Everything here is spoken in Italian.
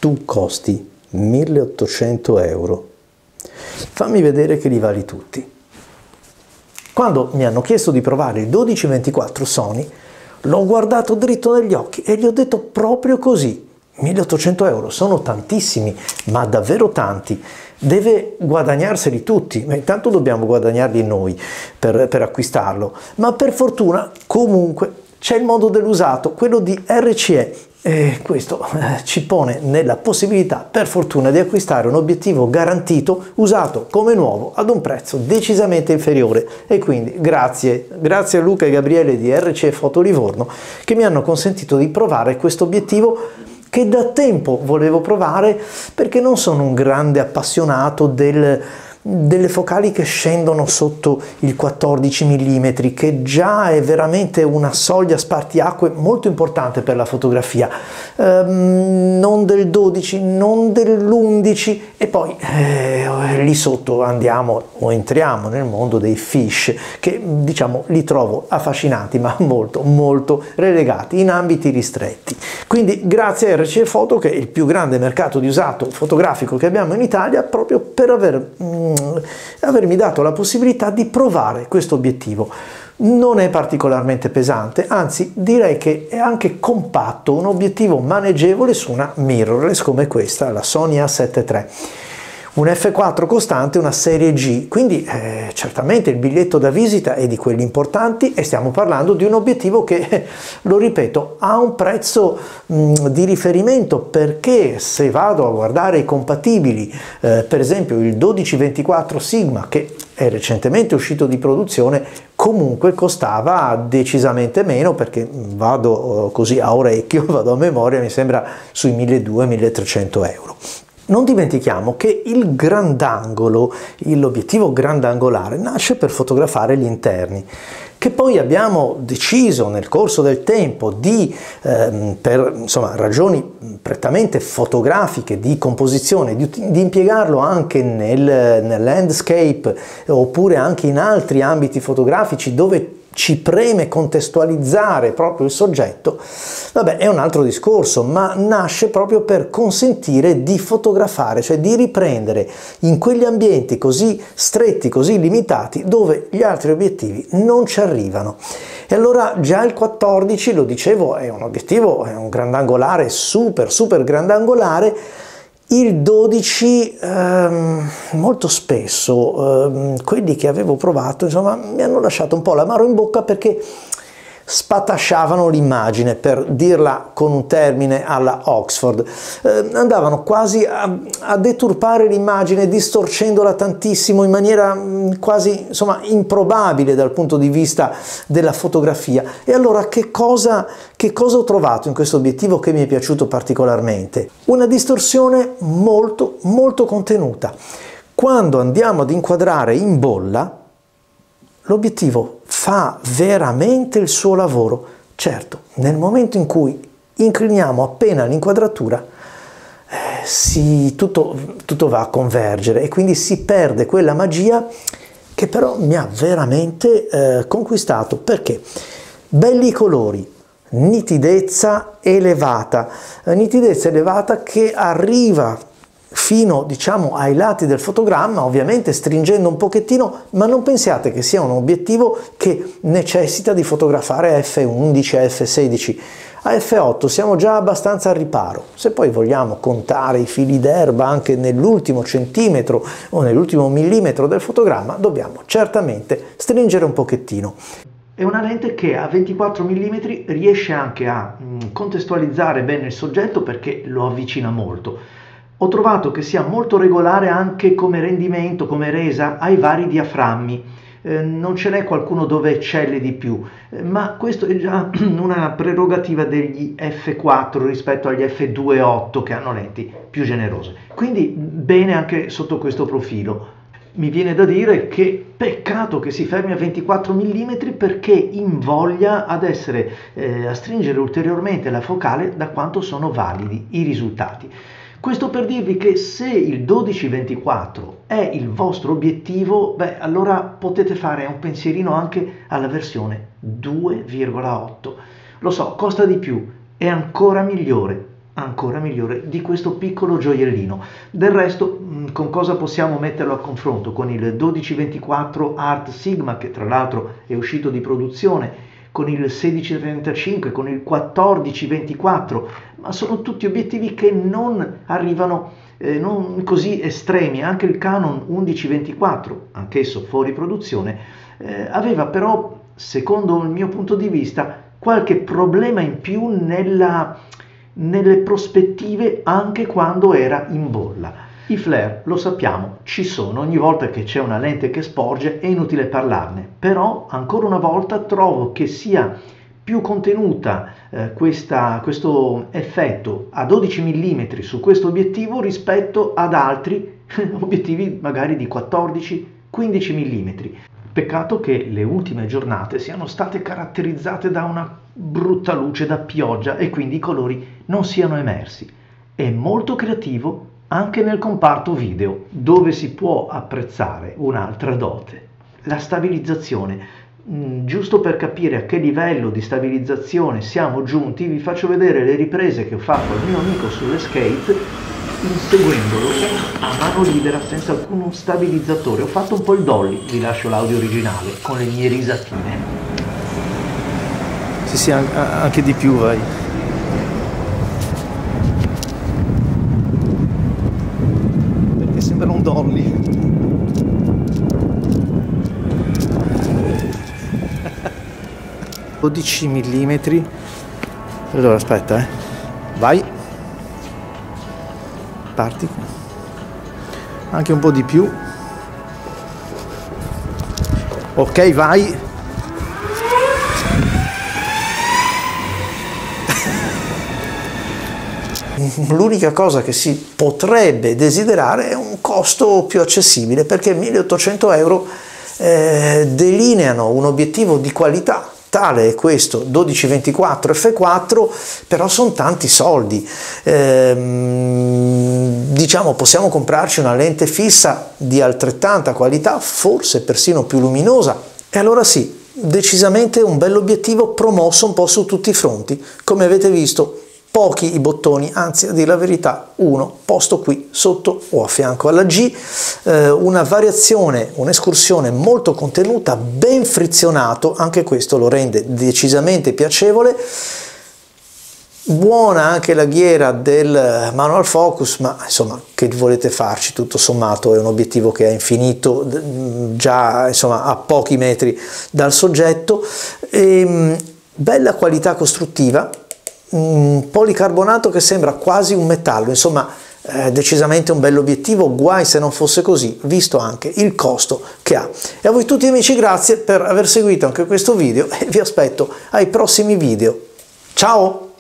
tu costi 1800 euro, fammi vedere che li vali tutti. Quando mi hanno chiesto di provare il 12-24 Sony, l'ho guardato dritto negli occhi e gli ho detto proprio così: 1800 euro sono tantissimi, ma davvero tanti. Deve guadagnarseli tutti, ma intanto dobbiamo guadagnarli noi per acquistarlo. Ma per fortuna comunque c'è il mondo dell'usato, quello di RCE, e questo ci pone nella possibilità, per fortuna, di acquistare un obiettivo garantito, usato come nuovo, ad un prezzo decisamente inferiore. E quindi grazie a Luca e Gabriele di RCE Foto Livorno che mi hanno consentito di provare questo obiettivo che da tempo volevo provare, perché non sono un grande appassionato delle focali che scendono sotto il 14 mm, che già è veramente una soglia spartiacque molto importante per la fotografia, non del 12, non dell'11, e poi lì sotto andiamo o entriamo nel mondo dei fish, che diciamo li trovo affascinanti ma molto relegati in ambiti ristretti. Quindi grazie a RCE Foto, che è il più grande mercato di usato fotografico che abbiamo in Italia, proprio per avermi dato la possibilità di provare questo obiettivo. Non è particolarmente pesante, anzi direi che è anche compatto, un obiettivo maneggevole su una mirrorless come questa, la Sony A7 III. Un f4 costante, una serie G, quindi certamente il biglietto da visita è di quelli importanti, e stiamo parlando di un obiettivo che, lo ripeto, ha un prezzo di riferimento, perché se vado a guardare i compatibili, per esempio il 12-24 Sigma, che è recentemente uscito di produzione, comunque costava decisamente meno, perché vado così a orecchio, vado a memoria, mi sembra sui 1200-1300 euro. Non dimentichiamo che il grandangolo, l'obiettivo grandangolare, nasce per fotografare gli interni, che poi abbiamo deciso nel corso del tempo di, per insomma, ragioni prettamente fotografiche, di composizione, di impiegarlo anche nel landscape, oppure anche in altri ambiti fotografici dove ci preme contestualizzare proprio il soggetto. Vabbè, è un altro discorso, ma nasce proprio per consentire di fotografare, cioè di riprendere in quegli ambienti così stretti, così limitati, dove gli altri obiettivi non ci arrivano. E allora già il 14, lo dicevo, è un obiettivo, è un grandangolare super grandangolare. Il 12 molto spesso quelli che avevo provato, insomma, mi hanno lasciato un po' l'amaro in bocca, perché spatasciavano l'immagine, per dirla con un termine alla Oxford, andavano quasi a deturpare l'immagine, distorcendola tantissimo in maniera quasi, insomma, improbabile dal punto di vista della fotografia. E allora che cosa ho trovato in questo obiettivo che mi è piaciuto particolarmente? Una distorsione molto contenuta. Quando andiamo ad inquadrare in bolla, l'obiettivo fa veramente il suo lavoro. Certo, nel momento in cui incliniamo appena l'inquadratura, tutto va a convergere, e quindi si perde quella magia che però mi ha veramente conquistato, perché belli i colori, nitidezza elevata che arriva fino, diciamo, ai lati del fotogramma, ovviamente stringendo un pochettino, ma non pensiate che sia un obiettivo che necessita di fotografare a f11, a f16. A f8 siamo già abbastanza al riparo. Se poi vogliamo contare i fili d'erba anche nell'ultimo centimetro o nell'ultimo millimetro del fotogramma, dobbiamo certamente stringere un pochettino. È una lente che a 24 mm riesce anche a contestualizzare bene il soggetto, perché lo avvicina molto. Ho trovato che sia molto regolare anche come rendimento, come resa ai vari diaframmi. Non ce n'è qualcuno dove eccelle di più, ma questo è già una prerogativa degli f4 rispetto agli f2.8, che hanno lenti più generose. Quindi bene anche sotto questo profilo. Mi viene da dire che peccato che si fermi a 24 mm, perché invoglia a stringere ulteriormente la focale da quanto sono validi i risultati. Questo per dirvi che se il 12-24 è il vostro obiettivo, beh, allora potete fare un pensierino anche alla versione 2,8. Lo so, costa di più, è ancora migliore, ancora migliore di questo piccolo gioiellino. Del resto, con cosa possiamo metterlo a confronto? Con il 1224 Art Sigma, che tra l'altro è uscito di produzione, con il 1635, con il 1424, ma sono tutti obiettivi che non arrivano non così estremi. Anche il Canon 1124, anch'esso fuori produzione, aveva però, secondo il mio punto di vista, qualche problema in più nelle prospettive anche quando era in bolla. I flare, lo sappiamo, ci sono, ogni volta che c'è una lente che sporge è inutile parlarne, però ancora una volta trovo che sia più contenuta questo effetto a 12 mm su questo obiettivo rispetto ad altri obiettivi magari di 14-15 mm. Peccato che le ultime giornate siano state caratterizzate da una brutta luce da pioggia e quindi i colori non siano emersi. È molto creativo anche nel comparto video, dove si può apprezzare un'altra dote: la stabilizzazione. Giusto per capire a che livello di stabilizzazione siamo giunti, vi faccio vedere le riprese che ho fatto al mio amico sulle skate inseguendolo a mano libera senza alcun stabilizzatore. Ho fatto un po' il dolly, vi lascio l'audio originale con le mie risatine. Sì, anche di più, vai. Perché sembra un dolly. 12 mm. Allora aspetta, vai. Parti. Anche un po' di più. Ok, vai. L'unica cosa che si potrebbe desiderare è un costo più accessibile, perché 1.800 euro delineano un obiettivo di qualità. Tale è questo 12-24 f4, però sono tanti soldi. Diciamo, possiamo comprarci una lente fissa di altrettanta qualità, forse persino più luminosa, e allora sì, decisamente un bell'obiettivo promosso un po' su tutti i fronti. Come avete visto, pochi i bottoni, anzi a dire la verità uno posto qui sotto o a fianco alla G, una variazione, un'escursione molto contenuta, ben frizionato, anche questo lo rende decisamente piacevole. Buona anche la ghiera del manual focus, ma insomma, che volete farci, tutto sommato è un obiettivo che è infinito, già insomma a pochi metri dal soggetto. Bella qualità costruttiva, un policarbonato che sembra quasi un metallo, insomma decisamente un bell'obiettivo, guai se non fosse così, visto anche il costo che ha. E a voi tutti amici, grazie per aver seguito anche questo video e vi aspetto ai prossimi video. Ciao!